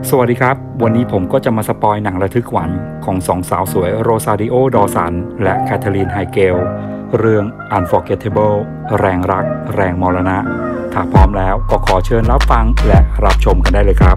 สวัสดีครับวันนี้ผมก็จะมาสปอยหนังระทึกขวัญของสองสาวสวยโรซาริโอ ดอสันและแคทเธอรีน ไฮเกลเรื่อง Unforgettable แรงรักแรงมรณะถ้าพร้อมแล้วก็ขอเชิญรับฟังและรับชมกันได้เลยครับ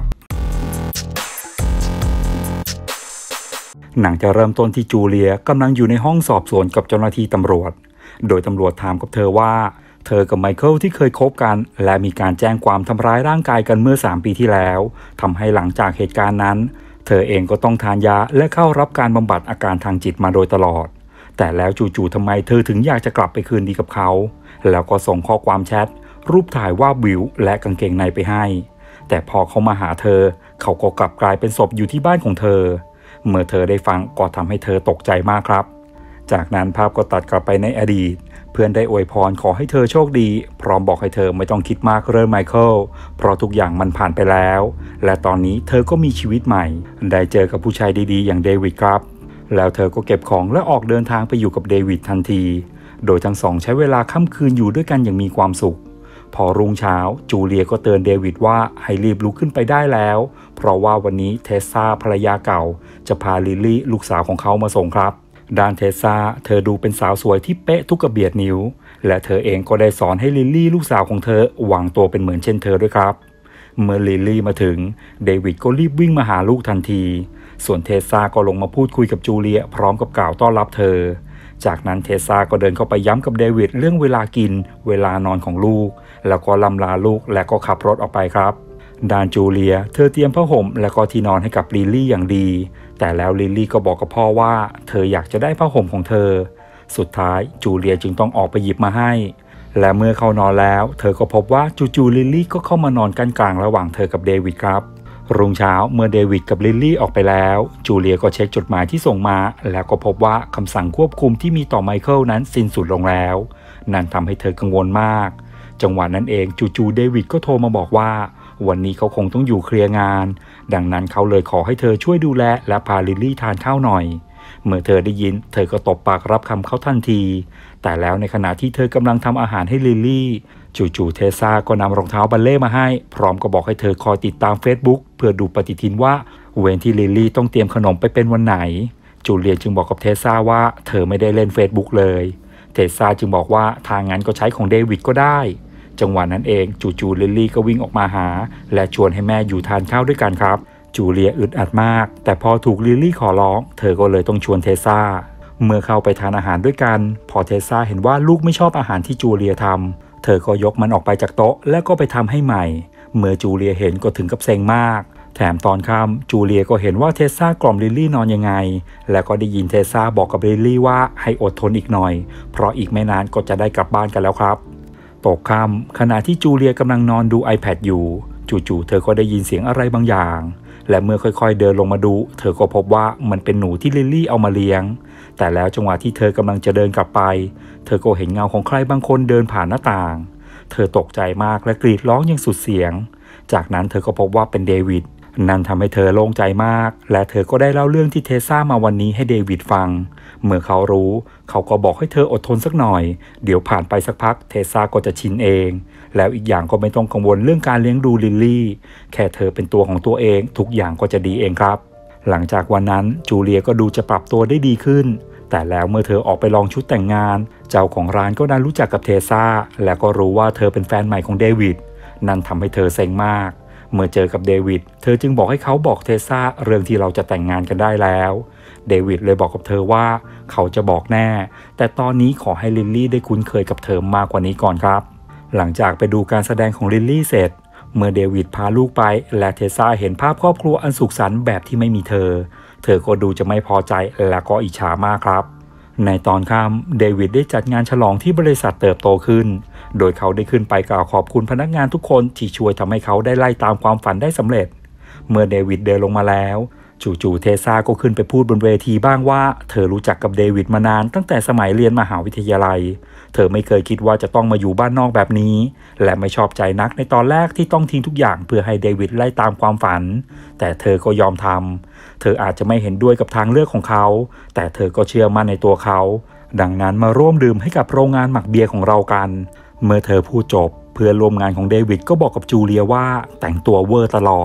หนังจะเริ่มต้นที่จูเลียกำลังอยู่ในห้องสอบสวนกับเจ้าหน้าที่ตำรวจโดยตำรวจถามกับเธอว่าเธอกับไมเคิลที่เคยคบกันและมีการแจ้งความทำร้ายร่างกายกันเมื่อ3 ปีที่แล้วทำให้หลังจากเหตุการณ์นั้นเธอเองก็ต้องทานยาและเข้ารับการบำบัดอาการทางจิตมาโดยตลอดแต่แล้วจู่ๆทำไมเธอถึงอยากจะกลับไปคืนดีกับเขาแล้วก็ส่งข้อความแชทรูปถ่ายวาดวิวและกางเกงในไปให้แต่พอเขามาหาเธอเขาก็กลับกลายเป็นศพอยู่ที่บ้านของเธอเมื่อเธอได้ฟังก็ทำให้เธอตกใจมากครับจากนั้นภาพก็ตัดกลับไปในอดีตเพื่อนได้อวยพรขอให้เธอโชคดีพร้อมบอกให้เธอไม่ต้องคิดมากเรื่องไมเคิลเพราะทุกอย่างมันผ่านไปแล้วและตอนนี้เธอก็มีชีวิตใหม่ได้เจอกับผู้ชายดีๆอย่างเดวิดครับแล้วเธอก็เก็บของและออกเดินทางไปอยู่กับเดวิดทันทีโดยทั้งสองใช้เวลาค่ำคืนอยู่ด้วยกันอย่างมีความสุขพอรุ่งเช้าจูเลียก็เตือนเดวิดว่าให้รีบลุกขึ้นไปได้แล้วเพราะว่าวันนี้เทสซาภรรยาเก่าจะพาลิลลี่ลูกสาวของเขามาส่งครับด้านเทสซาเธอดูเป็นสาวสวยที่เป๊ะทุกกระเบียดนิ้วและเธอเองก็ได้สอนให้ลิลลี่ลูกสาวของเธอวางตัวเป็นเหมือนเช่นเธอด้วยครับเมื่อลิลลี่มาถึงเดวิดก็รีบวิ่งมาหาลูกทันทีส่วนเทสซาก็ลงมาพูดคุยกับจูเลียพร้อมกับกล่าวต้อนรับเธอจากนั้นเทสซาก็เดินเข้าไปย้ำกับเดวิดเรื่องเวลากินเวลานอนของลูกแล้วก็ลำลาลูกและก็ขับรถออกไปครับด้านจูเลียเธอเตรียมผ้าห่มและก็ที่นอนให้กับลิลลี่อย่างดีแต่แล้วลิลลี่ก็บอกกับพ่อว่าเธออยากจะได้ผ้าห่มของเธอสุดท้ายจูเลียจึงต้องออกไปหยิบมาให้และเมื่อเข้านอนแล้วเธอก็พบว่าจู่ๆลิลลี่ก็เข้ามานอนกั้นกลางระหว่างเธอกับเดวิดครับรุ่งเช้าเมื่อเดวิดกับลิลลี่ออกไปแล้วจูเลียก็เช็คจดหมายที่ส่งมาแล้วก็พบว่าคำสั่งควบคุมที่มีต่อไมเคิลนั้นสิ้นสุดลงแล้วนั่นทำให้เธอกังวลมากจังหวะนั้นเองจู่ๆเดวิดก็โทรมาบอกว่าวันนี้เขาคงต้องอยู่เคลียร์งานดังนั้นเขาเลยขอให้เธอช่วยดูแลและพาลิลลี่ทานข้าวหน่อยเมื่อเธอได้ยินเธอก็ตบปากรับคำเขาทันทีแต่แล้วในขณะที่เธอกำลังทำอาหารให้ลิลลี่จู่ๆเทสซาก็นำรองเท้าบัลเล่มาให้พร้อมกับบอกให้เธอคอยติดตาม Facebook เพื่อดูปฏิทินว่าเว้นที่ลิลลี่ต้องเตรียมขนมไปเป็นวันไหนจูเลียจึงบอกกับเทสซาว่าเธอไม่ได้เล่น Facebook เลยเทสซาจึงบอกว่าทางงั้นก็ใช้ของเดวิดก็ได้จังหวะนั้นเองจู่ๆลิลลี่ก็วิ่งออกมาหาและชวนให้แม่อยู่ทานข้าวด้วยกันครับจูเลียอึดอัดมากแต่พอถูกลิลลี่ขอร้องเธอก็เลยต้องชวนเทสซาเมื่อเข้าไปทานอาหารด้วยกันพอเทสซาเห็นว่าลูกไม่ชอบอาหารที่จูเลียทำเธอก็ยกมันออกไปจากโต๊ะแล้วก็ไปทำให้ใหม่เมื่อจูเลียเห็นก็ถึงกับเซ็งมากแถมตอนค่ำจูเลียก็เห็นว่าเทสซากล่อมลิลลี่นอนยังไงและก็ได้ยินเทสซาบอกกับลิลลี่ว่าให้อดทนอีกหน่อยเพราะอีกไม่นานก็จะได้กลับบ้านกันแล้วครับตกค่ำขณะที่จูเลียกำลังนอนดู iPad อยู่จู่ๆเธอก็ได้ยินเสียงอะไรบางอย่างและเมื่อค่อยๆเดินลงมาดูเธอก็พบว่ามันเป็นหนูที่ลิลลี่เอามาเลี้ยงแต่แล้วจังหวะที่เธอกำลังจะเดินกลับไปเธอก็เห็นเงาของใครบางคนเดินผ่านหน้าต่างเธอตกใจมากและกรีดร้องอย่างสุดเสียงจากนั้นเธอก็พบว่าเป็นเดวิดนั่นทำให้เธอโล่งใจมากและเธอก็ได้เล่าเรื่องที่เทสซามาวันนี้ให้เดวิดฟังเมื่อเขารู้เขาก็บอกให้เธออดทนสักหน่อยเดี๋ยวผ่านไปสักพักเทสซาก็จะชินเองแล้วอีกอย่างก็ไม่ต้องกังวลเรื่องการเลี้ยงดูลิลลี่แค่เธอเป็นตัวของตัวเองทุกอย่างก็จะดีเองครับหลังจากวันนั้นจูเลียก็ดูจะปรับตัวได้ดีขึ้นแต่แล้วเมื่อเธอออกไปลองชุดแต่งงานเจ้าของร้านก็ได้รู้จักกับเทสซาและก็รู้ว่าเธอเป็นแฟนใหม่ของเดวิดนั่นทำให้เธอเซ็งมากเมื่อเจอกับเดวิดเธอจึงบอกให้เขาบอกเทสซาเรื่องที่เราจะแต่งงานกันได้แล้วเดวิดเลยบอกกับเธอว่าเขาจะบอกแน่แต่ตอนนี้ขอให้ลิลลี่ได้คุ้นเคยกับเธอมากกว่านี้ก่อนครับหลังจากไปดูการแสดงของลิลลี่เสร็จเมื่อเดวิดพาลูกไปและเทสซาเห็นภาพครอบครัวอันสุขสันต์แบบที่ไม่มีเธอก็ดูจะไม่พอใจและก็อิจฉามากครับในตอนค่ำเดวิดได้จัดงานฉลองที่บริษัทเติบโตขึ้นโดยเขาได้ขึ้นไปกล่าวขอบคุณพนักงานทุกคนที่ช่วยทำให้เขาได้ไล่ตามความฝันได้สำเร็จเมื่อเดวิดเดินลงมาแล้วจู่ๆเทสซาก็ขึ้นไปพูดบนเวทีบ้างว่าเธอรู้จักกับเดวิดมานานตั้งแต่สมัยเรียนมหาวิทยาลัยเธอไม่เคยคิดว่าจะต้องมาอยู่บ้านนอกแบบนี้และไม่ชอบใจนักในตอนแรกที่ต้องทิ้งทุกอย่างเพื่อให้เดวิดไล่ตามความฝันแต่เธอก็ยอมทำเธออาจจะไม่เห็นด้วยกับทางเลือกของเขาแต่เธอก็เชื่อมั่นในตัวเขาดังนั้นมาร่วมดื่มให้กับโรงงานหมักเบียร์ของเรากันเมื่อเธอพูดจบเพื่อนร่วมงานของเดวิดก็บอกกับจูเลียว่าแต่งตัวเวอร์ตลอด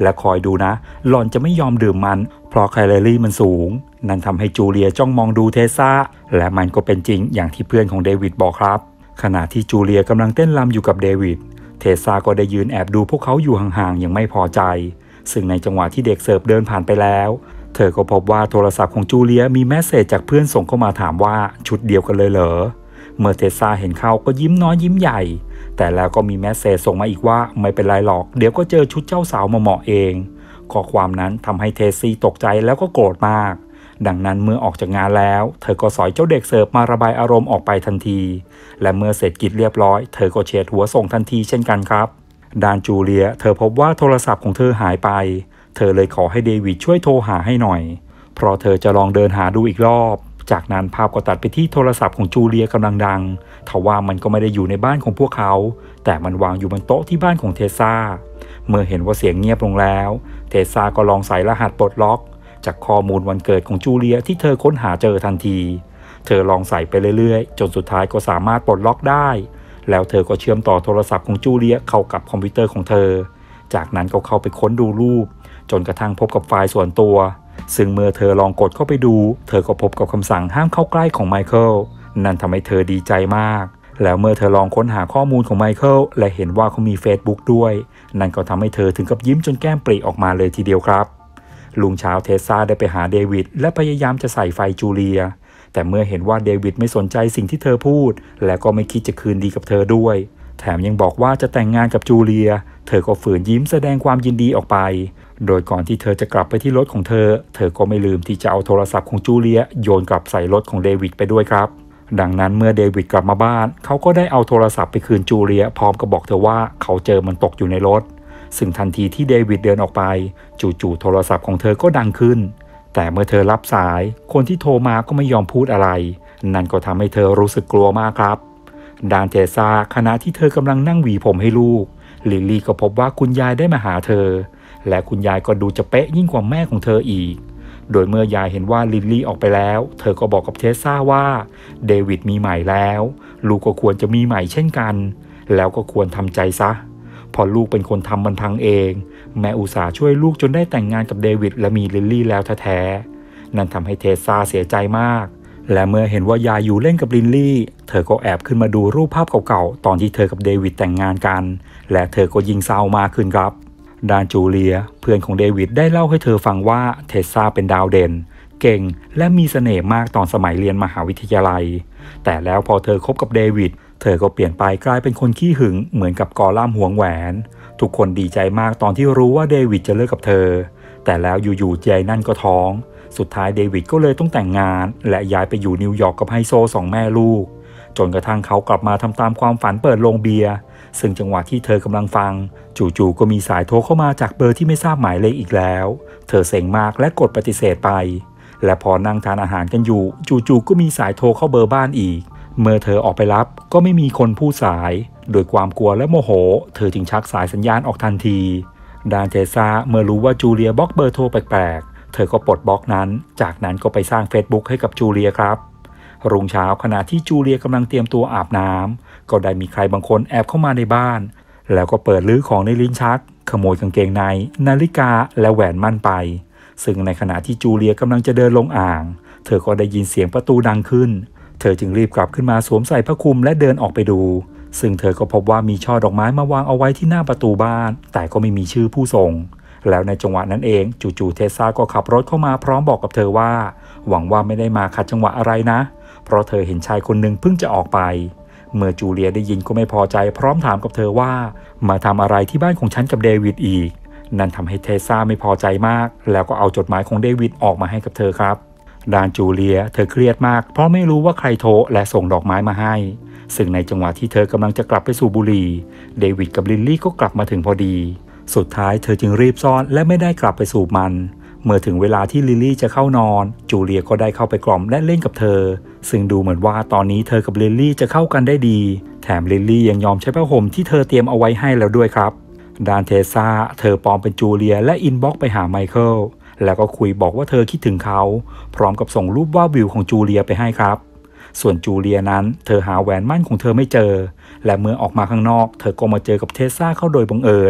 และคอยดูนะหล่อนจะไม่ยอมดื่มมันเพราะแคลอรี่มันสูงนั่นทำให้จูเลียจ้องมองดูเทสซาและมันก็เป็นจริงอย่างที่เพื่อนของเดวิดบอกครับขณะที่จูเลียกำลังเต้นรำอยู่กับเดวิดเทสซาก็ได้ยืนแอบดูพวกเขาอยู่ห่างๆอย่างไม่พอใจซึ่งในจังหวะที่เด็กเสิร์ฟเดินผ่านไปแล้วเธอก็พบว่าโทรศัพท์ของจูเลียมีเมสเสจจากเพื่อนส่งเข้ามาถามว่าชุดเดียวกันเลยเหรอเมื่อเทสซาเห็นเข้าก็ยิ้มน้อยยิ้มใหญ่แต่แล้วก็มีเมสเสจส่งมาอีกว่าไม่เป็นไรหรอกเดี๋ยวก็เจอชุดเจ้าสาวมาเหมาะเองข้อความนั้นทำให้เทสซี่ตกใจแล้วก็โกรธมากดังนั้นเมื่อออกจากงานแล้วเธอก็สอยเจ้าเด็กเสิร์ฟมาระบายอารมณ์ออกไปทันทีและเมื่อเสร็จกิจเรียบร้อยเธอก็เฉียดหัวส่งทันทีเช่นกันครับด้านจูเลียเธอพบว่าโทรศัพท์ของเธอหายไปเธอเลยขอให้เดวิดช่วยโทรหาให้หน่อยเพราะเธอจะลองเดินหาดูอีกรอบจากนั้นภาพก็ตัดไปที่โทรศัพท์ของจูเลียกำลังดังทว่ามันก็ไม่ได้อยู่ในบ้านของพวกเขาแต่มันวางอยู่บนโต๊ะที่บ้านของเทสซาเมื่อเห็นว่าเสียงเงียบลงแล้วเทสซาก็ลองใส่รหัสปลดล็อกจากข้อมูลวันเกิดของจูเลียที่เธอค้นหาเจอทันทีเธอลองใส่ไปเรื่อยๆจนสุดท้ายก็สามารถปลดล็อกได้แล้วเธอก็เชื่อมต่อโทรศัพท์ของจูเลียเข้ากับคอมพิวเตอร์ของเธอจากนั้นก็เข้าไปค้นดูรูปจนกระทั่งพบกับไฟล์ส่วนตัวซึ่งเมื่อเธอลองกดเข้าไปดูเธอก็พบกับคำสั่งห้ามเข้าใกล้ของไมเคิลนั่นทำให้เธอดีใจมากแล้วเมื่อเธอลองค้นหาข้อมูลของไมเคิลและเห็นว่าเขามี Facebook ด้วยนั่นก็ทำให้เธอถึงกับยิ้มจนแก้มปริออกมาเลยทีเดียวครับรุ่งเช้าเทสซาได้ไปหาเดวิดและพยายามจะใส่ไฟจูเลียแต่เมื่อเห็นว่าเดวิดไม่สนใจสิ่งที่เธอพูดและก็ไม่คิดจะคืนดีกับเธอด้วยแถมยังบอกว่าจะแต่งงานกับจูเลียเธอก็ฝืนยิ้มแสดงความยินดีออกไปโดยก่อนที่เธอจะกลับไปที่รถของเธอก็ไม่ลืมที่จะเอาโทรศัพท์ของจูเลียโยนกลับใส่รถของเดวิดไปด้วยครับดังนั้นเมื่อเดวิดกลับมาบ้านเขาก็ได้เอาโทรศัพท์ไปคืนจูเลียพร้อมกับบอกเธอว่าเขาเจอมันตกอยู่ในรถซึ่งทันทีที่เดวิดเดินออกไปจู่ๆโทรศัพท์ของเธอก็ดังขึ้นแต่เมื่อเธอรับสายคนที่โทรมาก็ไม่ยอมพูดอะไรนั่นก็ทำให้เธอรู้สึกกลัวมากครับด้านเทสซาขณะที่เธอกำลังนั่งหวีผมให้ลูกลิลลี่ก็พบว่าคุณยายได้มาหาเธอและคุณยายก็ดูจะเป๊ะยิ่งกว่าแม่ของเธออีกโดยเมื่อยายเห็นว่าลิลลี่ออกไปแล้วเธอก็บอกกับเทสซาว่าเดวิดมีใหม่แล้วลูกก็ควรจะมีใหม่เช่นกันแล้วก็ควรทำใจซะพอลูกเป็นคนทำมันพังเองแม่อุตส่าห์ช่วยลูกจนได้แต่งงานกับเดวิดและมีลิลลี่แล้วแท้ๆนั่นทำให้เทสซาเสียใจมากและเมื่อเห็นว่ายายอยู่เล่นกับลิลลี่เธอก็แอบขึ้นมาดูรูปภาพเก่าๆตอนที่เธอกับเดวิดแต่งงานกันและเธอก็ยิ่งเศร้ามากขึ้นครับด้านจูเลียเพื่อนของเดวิดได้เล่าให้เธอฟังว่าเทสซาเป็นดาวเด่นเก่งและมีเสน่ห์มากตอนสมัยเรียนมหาวิทยาลัยแต่แล้วพอเธอคบกับเดวิดเธอก็เปลี่ยนไปกลายเป็นคนขี้หึงเหมือนกับกอลัมน์หวงแหวนทุกคนดีใจมากตอนที่รู้ว่าเดวิดจะเลิกกับเธอแต่แล้วอยู่ๆใจนั่นก็ท้องสุดท้ายเดวิดก็เลยต้องแต่งงานและย้ายไปอยู่นิวยอร์กกับไฮโซสองแม่ลูกจนกระทั่งเขากลับมาทำตามความฝันเปิดโรงเบียร์ซึ่งจังหวะที่เธอกำลังฟังจู่ๆก็มีสายโทรเข้ามาจากเบอร์ที่ไม่ทราบหมายเลขอีกแล้วเธอเซ็งมากและกดปฏิเสธไปและพอนั่งทานอาหารกันอยู่จู่ๆก็มีสายโทรเข้าเบอร์บ้านอีกเมื่อเธอออกไปรับก็ไม่มีคนพูดสายโดยความกลัวและโมโหเธอจึงชักสายสัญญาณออกทันทีด้านเทสซาเมื่อรู้ว่าจูเลียบล็อกเบอร์โทรแปลกๆเธอก็ปลดบล็อกนั้นจากนั้นก็ไปสร้าง Facebook ให้กับจูเลียครับรุ่งเช้าขณะที่จูเลียกำลังเตรียมตัวอาบน้ำก็ได้มีใครบางคนแอบเข้ามาในบ้านแล้วก็เปิดลื้อของในลิ้นชักขโมยกางเกงในนาฬิกาและแหวนมั่นไปซึ่งในขณะที่จูเลียกำลังจะเดินลงอ่างเธอก็ได้ยินเสียงประตูดังขึ้นเธอจึงรีบกลับขึ้นมาสวมใส่ผ้าคลุมและเดินออกไปดูซึ่งเธอก็พบว่ามีช่อดอกไม้มาวางเอาไว้ที่หน้าประตูบ้านแต่ก็ไม่มีชื่อผู้ส่งแล้วในจังหวะนั้นเองจู่ๆเทสซาก็ขับรถเข้ามาพร้อมบอกกับเธอว่าหวังว่าไม่ได้มาขัดจังหวะอะไรนะเพราะเธอเห็นชายคนหนึ่งเพิ่งจะออกไปเมื่อจูเลียได้ยินก็ไม่พอใจพร้อมถามกับเธอว่ามาทำอะไรที่บ้านของฉันกับเดวิดอีกนั่นทำให้เทสซาไม่พอใจมากแล้วก็เอาจดหมายของเดวิดออกมาให้กับเธอครับด้านจูเลียเธอเครียดมากเพราะไม่รู้ว่าใครโทรและส่งดอกไม้มาให้ซึ่งในจังหวะที่เธอกำลังจะกลับไปสู่บุรีเดวิดกับลิลลี่ก็กลับมาถึงพอดีสุดท้ายเธอจึงรีบซ่อนและไม่ได้กลับไปสูบมันเมื่อถึงเวลาที่ลิลลี่จะเข้านอนจูเลียก็ได้เข้าไปกล่อมและเล่นกับเธอซึ่งดูเหมือนว่าตอนนี้เธอกับลิลลี่จะเข้ากันได้ดีแถมลิลลี่ยังยอมใช้ผ้าห่มที่เธอเตรียมเอาไว้ให้แล้วด้วยครับด้านเทสซาเธอปลอมเป็นจูเลียและอินบ็อกซ์ไปหาไมเคิลแล้วก็คุยบอกว่าเธอคิดถึงเขาพร้อมกับส่งรูปวาดวิวของจูเลียไปให้ครับส่วนจูเลียนั้นเธอหาแหวนมั่นของเธอไม่เจอและเมื่อออกมาข้างนอกเธอก็มาเจอกับเทสซาเข้าโดยบังเอิญ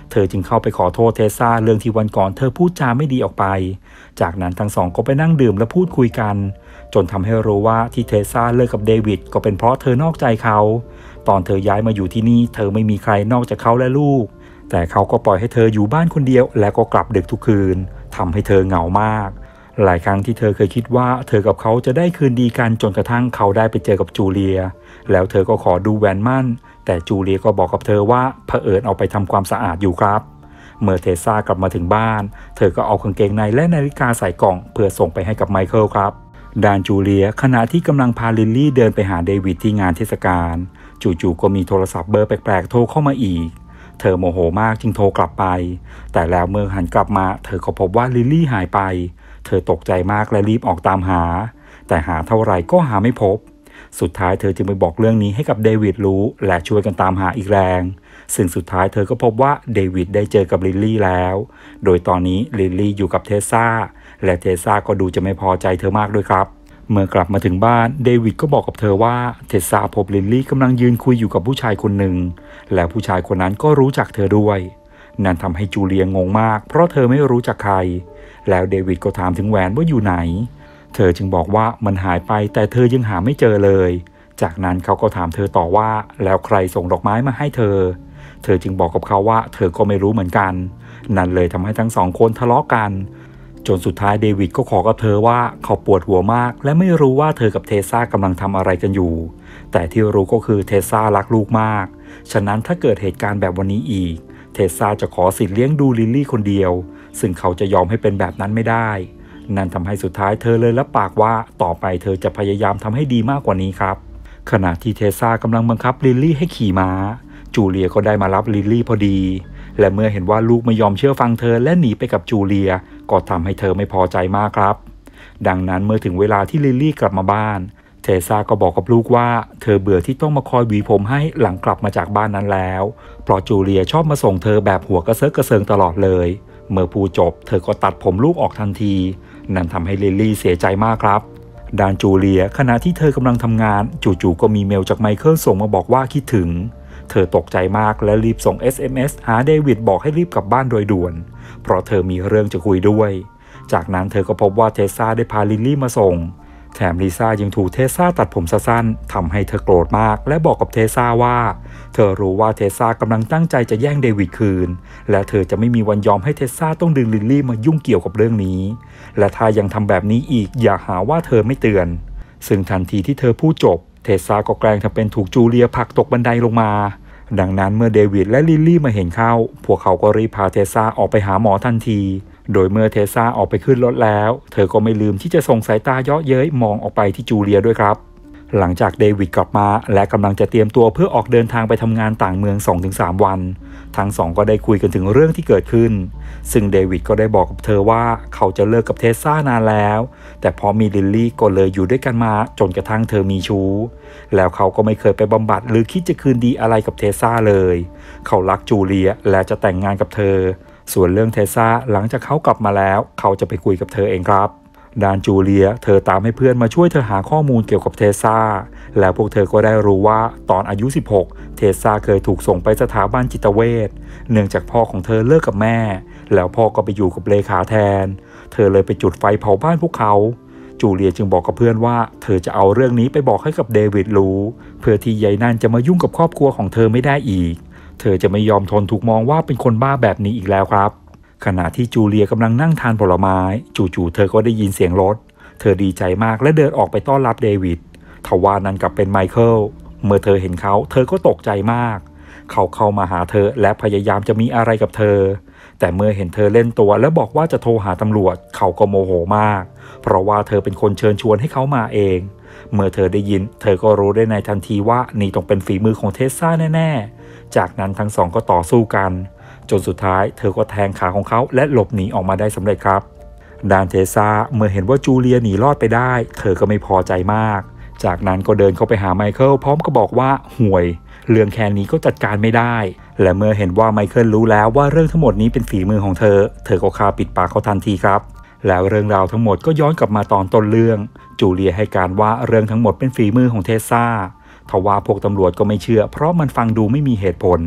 เธอจึงเข้าไปขอโทษเทสซาเรื่องที่วันก่อนเธอพูดจาไม่ดีออกไปจากนั้นทั้งสองก็ไปนั่งดื่มและพูดคุยกันจนทำให้รู้ว่าที่เทสซาเลิกกับเดวิดก็เป็นเพราะเธอนอกใจเขาตอนเธอย้ายมาอยู่ที่นี่เธอไม่มีใครนอกจากเขาและลูกแต่เขาก็ปล่อยให้เธออยู่บ้านคนเดียวและก็กลับดึกทุกคืนทำให้เธอเหงามากหลายครั้งที่เธอเคยคิดว่าเธอกับเขาจะได้คืนดีกันจนกระทั่งเขาได้ไปเจอกับจูเลียแล้วเธอก็ขอดูแหวนมั่นแต่จูเลียก็บอกกับเธอว่าเผอิญเอาไปทำความสะอาดอยู่ครับเมื่อเทสซากลับมาถึงบ้านเธอก็เอากางเกงในและนาฬิกาใส่กล่องเพื่อส่งไปให้กับไมเคิลครับด้านจูเลียขณะที่กำลังพาลิลลี่เดินไปหาเดวิดที่งานเทศกาลจู่ๆก็มีโทรศัพท์เบอร์แปลกๆโทรเข้ามาอีกเธอโมโหมากจึงโทรกลับไปแต่แล้วเมื่อหันกลับมาเธอก็พบว่าลิลลี่หายไปเธอตกใจมากและรีบออกตามหาแต่หาเท่าไหร่ก็หาไม่พบสุดท้ายเธอจึงไปบอกเรื่องนี้ให้กับเดวิดรู้และช่วยกันตามหาอีกแรงซึ่งสุดท้ายเธอก็พบว่าเดวิดได้เจอกับลิลลี่แล้วโดยตอนนี้ลิลลี่อยู่กับเทสซาและเทสซาก็ดูจะไม่พอใจเธอมากด้วยครับเมื่อกลับมาถึงบ้านเดวิดก็บอกกับเธอว่าเทสซาพบลิลลี่กำลังยืนคุยอยู่กับผู้ชายคนหนึ่งและผู้ชายคนนั้นก็รู้จักเธอด้วยนั่นทำให้จูเลียงงมากเพราะเธอไม่รู้จักใครแล้วเดวิดก็ถามถึงแหวนว่าอยู่ไหนเธอจึงบอกว่ามันหายไปแต่เธอยังหาไม่เจอเลยจากนั้นเขาก็ถามเธอต่อว่าแล้วใครส่งดอกไม้มาให้เธอจึงบอกกับเขาว่าเธอก็ไม่รู้เหมือนกันนั่นเลยทำให้ทั้งสองคนทะเลาะกันจนสุดท้ายเดวิดก็ขอกับเธอว่าเขาปวดหัวมากและไม่รู้ว่าเธอกับเทสซากำลังทำอะไรกันอยู่แต่ที่รู้ก็คือเทสซารักลูกมากฉะนั้นถ้าเกิดเหตุการณ์แบบวันนี้อีกเทสซาจะขอสิทธิ์เลี้ยงดูลิลลี่คนเดียวซึ่งเขาจะยอมให้เป็นแบบนั้นไม่ได้นั่นทำให้สุดท้ายเธอเลยรับปากว่าต่อไปเธอจะพยายามทำให้ดีมากกว่านี้ครับขณะที่เทสซากำลังบังคับลิลลี่ให้ขี่ม้าจูเลียก็ได้มารับลิลลี่พอดีและเมื่อเห็นว่าลูกไม่ยอมเชื่อฟังเธอและหนีไปกับจูเลียก็ทำให้เธอไม่พอใจมากครับดังนั้นเมื่อถึงเวลาที่ลิลลี่กลับมาบ้านเทสซาก็บอกกับลูกว่าเธอเบื่อที่ต้องมาคอยหวีผมให้หลังกลับมาจากบ้านนั้นแล้วเพราะจูเลียชอบมาส่งเธอแบบหัวกระเซิร์กระเซิงตลอดเลยเมื่อพูดจบเธอก็ตัดผมลูกออกทันทีนั่นทำให้ลิลลี่เสียใจมากครับด้านจูเลียขณะที่เธอกำลังทำงานจู่ๆก็มีเมลจากไมเคิลส่งมาบอกว่าคิดถึงเธอตกใจมากและรีบส่ง SMS หาเดวิดบอกให้รีบกลับบ้านโดยด่วนเพราะเธอมีเรื่องจะคุยด้วยจากนั้นเธอก็พบว่าเทสซาได้พาลิลลี่มาส่งแถมลิซ่ายังถูกเทสซาตัดผมสั้นๆทำให้เธอโกรธมากและบอกกับเทสซาว่าเธอรู้ว่าเทสซากำลังตั้งใจจะแย่งเดวิดคืนและเธอจะไม่มีวันยอมให้เทสซาต้องดึงลิลลี่มายุ่งเกี่ยวกับเรื่องนี้และถ้ายังทำแบบนี้อีกอย่าหาว่าเธอไม่เตือนซึ่งทันทีที่เธอพูดจบเทสซาก็แกล้งทำเป็นถูกจูเลียผลักตกบันไดลงมาดังนั้นเมื่อเดวิดและลิลลี่มาเห็นเข้าพวกเขาก็รีบพาเทสซาออกไปหาหมอทันทีโดยเมื่อเทสซาออกไปขึ้นรถแล้วเธอก็ไม่ลืมที่จะส่งสายตาเยาะเย้ยมองออกไปที่จูเลียด้วยครับหลังจากเดวิดกลับมาและกำลังจะเตรียมตัวเพื่อออกเดินทางไปทำงานต่างเมือง 2-3 วันทั้งสองก็ได้คุยกันถึงเรื่องที่เกิดขึ้นซึ่งเดวิดก็ได้บอกกับเธอว่าเขาจะเลิกกับเทสซานานแล้วแต่พอมีลิลลี่ก็เลยอยู่ด้วยกันมาจนกระทั่งเธอมีชู้แล้วเขาก็ไม่เคยไปบำบัดหรือคิดจะคืนดีอะไรกับเทสซาเลยเขารักจูเลียและจะแต่งงานกับเธอส่วนเรื่องเทสซาหลังจากเขากลับมาแล้วเขาจะไปคุยกับเธอเองครับด้านจูเลียเธอตามให้เพื่อนมาช่วยเธอหาข้อมูลเกี่ยวกับเทสซาแล้วพวกเธอก็ได้รู้ว่าตอนอายุ 16 เทสซาเคยถูกส่งไปสถาบันจิตเวชเนื่องจากพ่อของเธอเลิกกับแม่แล้วพ่อก็ไปอยู่กับเลขาแทนเธอเลยไปจุดไฟเผาบ้านพวกเขาจูเลียจึงบอกกับเพื่อนว่าเธอจะเอาเรื่องนี้ไปบอกให้กับเดวิดรู้เพื่อที่ยายนั่นจะมายุ่งกับครอบครัวของเธอไม่ได้อีกเธอจะไม่ยอมทนถูกมองว่าเป็นคนบ้าแบบนี้อีกแล้วครับขณะที่จูเลียกำลังนั่งทานผลไม้จู่ๆเธอก็ได้ยินเสียงรถเธอดีใจมากและเดินออกไปต้อนรับเดวิดทว่านั้นกลับเป็นไมเคิลเมื่อเธอเห็นเขาเธอก็ตกใจมากเขาเข้ามาหาเธอและพยายามจะมีอะไรกับเธอแต่เมื่อเห็นเธอเล่นตัวและบอกว่าจะโทรหาตำรวจเขาก็โมโหมากเพราะว่าเธอเป็นคนเชิญชวนให้เขามาเองเมื่อเธอได้ยินเธอก็รู้ได้ในทันทีว่านี่ต้องเป็นฝีมือของเทสซาแน่ๆจากนั้นทั้งสองก็ต่อสู้กันจนสุดท้ายเธอก็แทงขาของเขาและหลบหนีออกมาได้สำเร็จครับด้านเทสซาเมื่อเห็นว่าจูเลียหนีรอดไปได้เธอก็ไม่พอใจมากจากนั้นก็เดินเข้าไปหาไมเคิลพร้อมกับบอกว่าห่วยเรื่องแค่นี้ก็จัดการไม่ได้และเมื่อเห็นว่าไมเคิลรู้แล้วว่าเรื่องทั้งหมดนี้เป็นฝีมือของเธอก็ฆ่าปิดปากเขาทันทีครับแล้วเรื่องราวทั้งหมดก็ย้อนกลับมาตอนต้นเรื่องจูเลียให้การว่าเรื่องทั้งหมดเป็นฝีมือของเทสซาทว่าพวกตำรวจก็ไม่เชื่อเพราะมันฟังดูไม่มีเหตุผล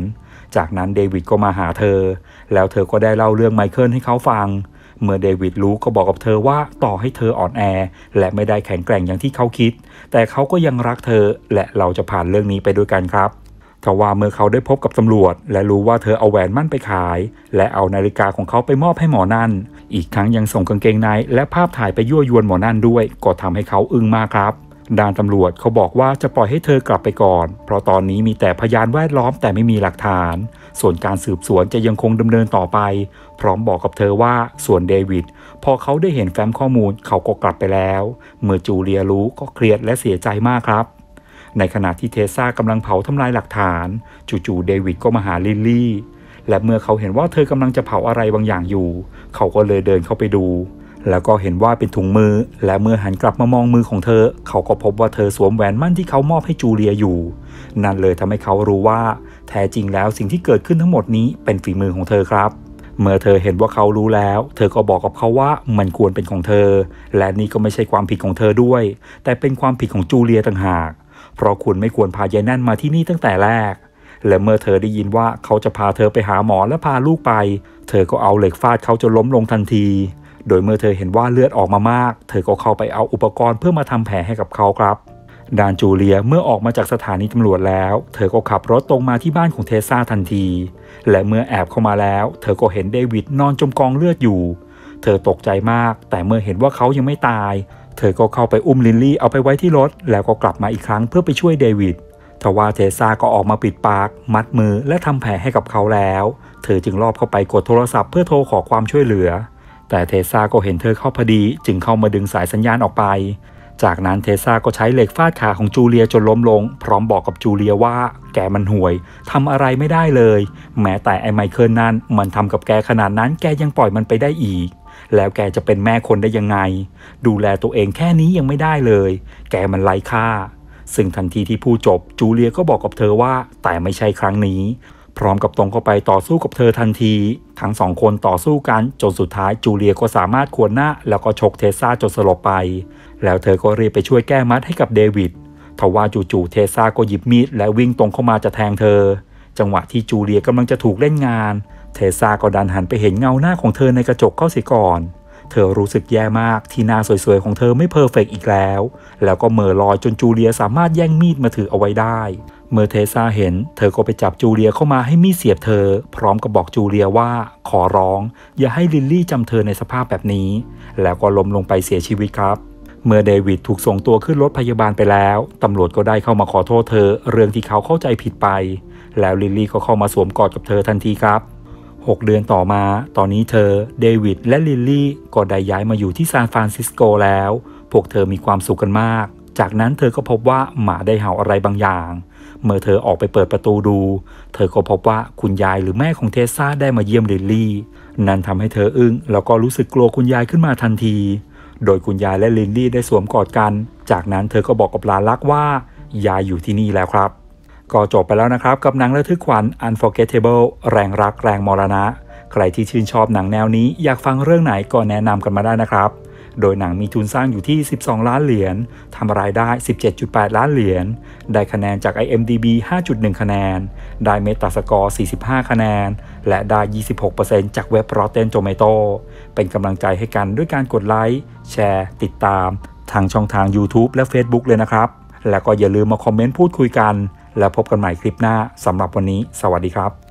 จากนั้นเดวิดก็มาหาเธอแล้วเธอก็ได้เล่าเรื่องไมเคิลให้เขาฟังเมื่อเดวิดรู้ก็บอกกับเธอว่าต่อให้เธออ่อนแอและไม่ได้แข็งแกร่งอย่างที่เขาคิดแต่เขาก็ยังรักเธอและเราจะผ่านเรื่องนี้ไปด้วยกันครับทว่าเมื่อเขาได้พบกับตำรวจและรู้ว่าเธอเอาแหวนมั่นไปขายและเอานาฬิกาของเขาไปมอบให้หมอนั่นอีกทั้งยังส่งกางเกงในและภาพถ่ายไปยั่วยวนหมอนั่นด้วยก็ทำให้เขาอึ้งมากครับด้านตำรวจเขาบอกว่าจะปล่อยให้เธอกลับไปก่อนเพราะตอนนี้มีแต่พยานแวดล้อมแต่ไม่มีหลักฐานส่วนการสืบสวนจะยังคงดำเนินต่อไปพร้อมบอกกับเธอว่าส่วนเดวิดพอเขาได้เห็นแฟ้มข้อมูลเขาก็กลับไปแล้วเมื่อจูเลียรู้ก็เครียดและเสียใจมากครับในขณะที่เทซ่ากำลังเผาทำลายหลักฐานจู่ๆเดวิดก็มาหาลิลลี่และเมื่อเขาเห็นว่าเธอกำลังจะเผาอะไรบางอย่างอยู่เขาก็เลยเดินเข้าไปดูแล้วก็เห็นว่าเป็นถุงมือและเมื่อหันกลับมามองมือของเธอเขาก็พบว่าเธอสวมแหวนมั่นที่เขามอบให้จูเลียอยู่นั่นเลยทำให้เขารู้ว่าแท้จริงแล้วสิ่งที่เกิดขึ้นทั้งหมดนี้เป็นฝีมือของเธอครับเมื่อเธอเห็นว่าเขารู้แล้วเธอก็บอกกับเขาว่ามันควรเป็นของเธอและนี่ก็ไม่ใช่ความผิดของเธอด้วยแต่เป็นความผิดของจูเลียต่างหากเพราะคุณไม่ควรพายายนั่นมาที่นี่ตั้งแต่แรกและเมื่อเธอได้ยินว่าเขาจะพาเธอไปหาหมอและพาลูกไปเธอก็เอาเหล็กฟาดเขาจนล้มลงทันทีโดยเมื่อเธอเห็นว่าเลือดออกมามากเธอก็เข้าไปเอาอุปกรณ์เพื่อมาทำแผลให้กับเขาครับด้านจูเลียเมื่อออกมาจากสถานีตำรวจแล้วเธอก็ขับรถตรงมาที่บ้านของเทซ่าทันทีและเมื่อแอบเข้ามาแล้วเธอก็เห็นเดวิดนอนจมกองเลือดอยู่เธอตกใจมากแต่เมื่อเห็นว่าเขายังไม่ตายเธอก็เข้าไปอุ้มลิลลี่เอาไปไว้ที่รถแล้วก็กลับมาอีกครั้งเพื่อไปช่วยเดวิดทว่าเทซ่าก็ออกมาปิดปากมัดมือและทำแผลให้กับเขาแล้วเธอจึงรอบเข้าไปกดโทรศัพท์เพื่อโทรขอความช่วยเหลือแต่เทซ่าก็เห็นเธอเข้าพอดีจึงเข้ามาดึงสายสัญญาณออกไปจากนั้นเทซ่าก็ใช้เหล็กฟาดขาของจูเลียจนล้มลงพร้อมบอกกับจูเลียว่าแกมันห่วยทำอะไรไม่ได้เลยแม้แต่ไอ้ไมเคิลนั่นมันทำกับแกขนาดนั้นแกยังปล่อยมันไปได้อีกแล้วแกจะเป็นแม่คนได้ยังไงดูแลตัวเองแค่นี้ยังไม่ได้เลยแกมันไร้ค่าซึ่งทันทีที่พูดจบจูเลียก็บอกกับเธอว่าแต่ไม่ใช่ครั้งนี้พร้อมกับตรงเข้าไปต่อสู้กับเธอทันทีทั้งสองคนต่อสู้กันจนสุดท้ายจูเลียก็สามารถขวนหน้าแล้วก็ชกเทซ่าจนสลบไปแล้วเธอก็รีบไปช่วยแก้มัดให้กับเดวิดทว่าจู่ๆเทซ่าก็หยิบมีดและวิ่งตรงเข้ามาจะแทงเธอจังหวะที่จูเลียกำลังจะถูกเล่นงานเทซ่าก็ดันหันไปเห็นเงาหน้าของเธอในกระจกเข้าเสียก่อนเธอรู้สึกแย่มากที่หน้าสวยๆของเธอไม่เพอร์เฟกต์อีกแล้วก็เหม่อลอยจนจูเลียสามารถแย่งมีดมาถือเอาไว้ได้เมื่อเทซ่าเห็นเธอก็ไปจับจูเลียเข้ามาให้มีดเสียบเธอพร้อมกับบอกจูเลียว่าขอร้องอย่าให้ลิลลี่จำเธอในสภาพแบบนี้แล้วก็ล้มลงไปเสียชีวิตครับเมื่อเดวิดถูกส่งตัวขึ้นรถพยาบาลไปแล้วตำรวจก็ได้เข้ามาขอโทษเธอเรื่องที่เขาเข้าใจผิดไปแล้วลิลลี่ก็เข้ามาสวมกอดกับเธอทันทีครับ6 เดือนต่อมาตอนนี้เธอเดวิดและลิลลี่ก็ได้ย้ายมาอยู่ที่ซานฟรานซิสโกแล้วพวกเธอมีความสุขกันมากจากนั้นเธอก็พบว่าหมาได้เห่าอะไรบางอย่างเมื่อเธอออกไปเปิดประตูดูเธอก็พบว่าคุณยายหรือแม่ของเทซ่าได้มาเยี่ยมลิลลี่นั่นทำให้เธออึ้งแล้วก็รู้สึกกลัวคุณยายขึ้นมาทันทีโดยคุณยายและลิลลี่ได้สวมกอดกันจากนั้นเธอก็บอกกับหลานรักว่ายายอยู่ที่นี่แล้วครับก็จบไปแล้วนะครับกับหนังระทึกขวัญ Unforgettable แรงรักแรงมรณะใครที่ชื่นชอบหนังแนวนี้อยากฟังเรื่องไหนก็แนะนำกันมาได้นะครับโดยหนังมีทุนสร้างอยู่ที่12 ล้านเหรียญทำรายได้ 17.8 ล้านเหรียญได้คะแนนจาก IMDb 5.1 คะแนนได้ Metascore 45 คะแนนและได้ 26% จากเว็บ Rotten Tomato เป็นกำลังใจให้กันด้วยการกดไลค์แชร์ติดตามทางช่องทาง YouTube และ Facebook เลยนะครับแล้วก็อย่าลืมมาคอมเมนต์พูดคุยกันแล้วพบกันใหม่คลิปหน้าสำหรับวันนี้สวัสดีครับ